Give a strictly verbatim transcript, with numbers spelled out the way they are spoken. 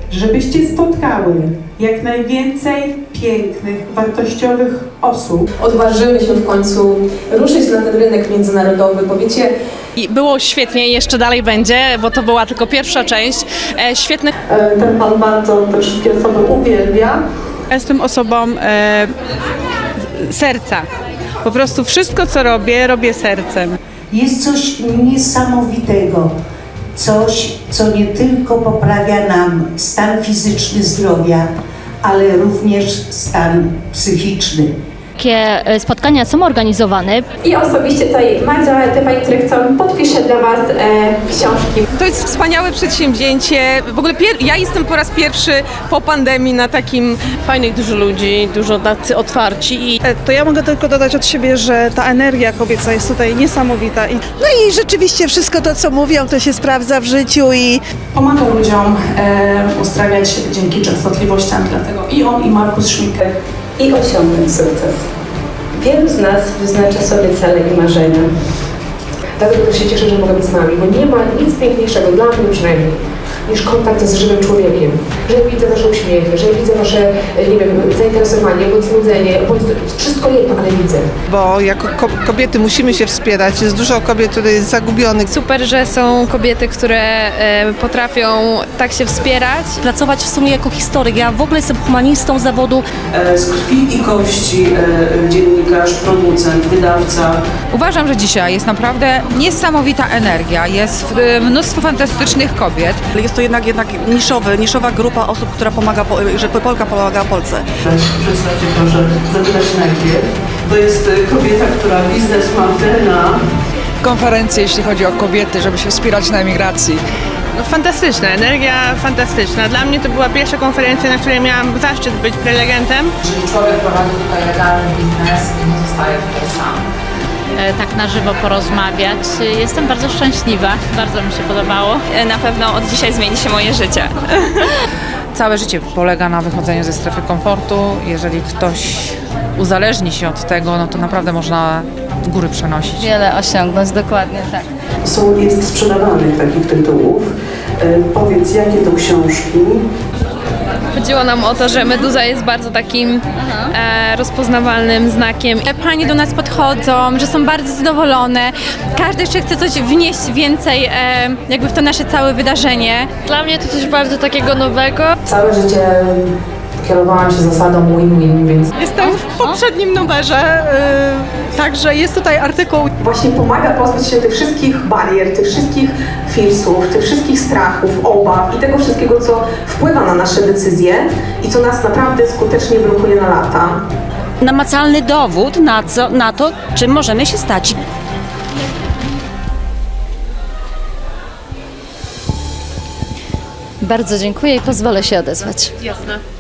żebyście spotkały jak najwięcej pięknych, wartościowych osób. Odważymy się w końcu ruszyć na ten rynek międzynarodowy, bo wiecie... I było świetnie i jeszcze dalej będzie, bo to była tylko pierwsza część. E, świetny... Ten pan bardzo te wszystkie osoby uwielbia. Jestem osobą e, serca. Po prostu wszystko, co robię, robię sercem. Jest coś niesamowitego. Coś, co nie tylko poprawia nam stan fizyczny zdrowia, ale również stan psychiczny. Takie spotkania są organizowane. I osobiście tutaj Madzia, te pani, które chcą, podpiszę dla Was e, książki. To jest wspaniałe przedsięwzięcie. W ogóle ja jestem po raz pierwszy po pandemii na takim... Fajnych dużo ludzi, dużo tacy otwarci. I... To ja mogę tylko dodać od siebie, że ta energia kobieca jest tutaj niesamowita. No i rzeczywiście wszystko to, co mówią, to się sprawdza w życiu i... Pomaga ludziom e, uzdrawiać dzięki częstotliwościom, dlatego i on, i Markus Schmicker. I osiągnąć sukces. Wielu z nas wyznacza sobie cele i marzenia. Dlatego też się cieszę, że mogę być z Wami, bo nie ma nic piękniejszego, dla mnie przynajmniej, niż kontakt z żywym człowiekiem. Że ja widzę Wasze uśmiechy, że ja widzę Wasze, nie wiem, zainteresowanie, bądź znudzenie, bądź wszystko jedno, ale widzę. Bo jako kobiety musimy się wspierać. Jest dużo kobiet, które jest zagubionych. Super, że są kobiety, które e, potrafią tak się wspierać. Pracować w sumie jako historyk. Ja w ogóle jestem humanistą zawodu. Z krwi i kości dziennikarz, producent, wydawca. Uważam, że dzisiaj jest naprawdę niesamowita energia. Jest mnóstwo fantastycznych kobiet. Jest to jednak, jednak niszowy, niszowa grupa osób, która pomaga, że Polka pomaga Polsce. Przedstawcie proszę, zapytać najpierw. To jest kobieta, która biznes ma w D N A. Konferencje, jeśli chodzi o kobiety, żeby się wspierać na emigracji. No, fantastyczna, energia fantastyczna. Dla mnie to była pierwsza konferencja, na której miałam zaszczyt być prelegentem. Jeżeli człowiek prowadzi tutaj legalny biznes i nie zostaje tutaj sam. Tak na żywo porozmawiać. Jestem bardzo szczęśliwa, bardzo mi się podobało. Na pewno od dzisiaj zmieni się moje życie. Całe życie polega na wychodzeniu ze strefy komfortu. Jeżeli ktoś uzależni się od tego, no to naprawdę można góry przenosić. Wiele osiągnąć, dokładnie tak. Są jest sprzedawanych takich tytułów. E, powiedz, jakie to książki? Chodziło nam o to, że Meduza jest bardzo takim e, rozpoznawalnym znakiem. Panie do nas podchodzą, że są bardzo zadowolone. Każdy jeszcze chce coś wnieść więcej e, jakby w to nasze całe wydarzenie. Dla mnie to coś bardzo takiego nowego. Całe życie kierowałam się zasadą win-win, więc... Jestem w poprzednim numerze, yy, także jest tutaj artykuł. Właśnie pomaga pozbyć się tych wszystkich barier, tych wszystkich filsów, tych wszystkich strachów, obaw i tego wszystkiego, co wpływa na nasze decyzje i co nas naprawdę skutecznie blokuje na lata. Namacalny dowód na, co, na to, czym możemy się stać. Bardzo dziękuję i pozwolę się odezwać. Jasne.